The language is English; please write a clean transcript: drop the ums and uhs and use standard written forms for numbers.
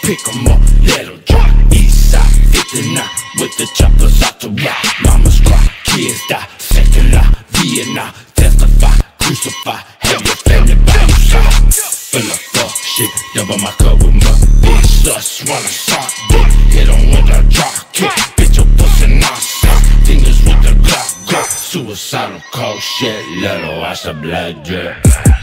pick 'em up, let 'em drop. Eastside 59 with the choppers out to rock. Mamas cry, kids die, second lie, Vietnam, testify, crucify, have your family by your side. Fill up fuck shit, double my cup with my bitch sus, wanna suck dick, hit 'em with a drop kick, bitch your pussy non-stop, fingers with the Glock grip, suicidal cold shit, let her watch the blood drip.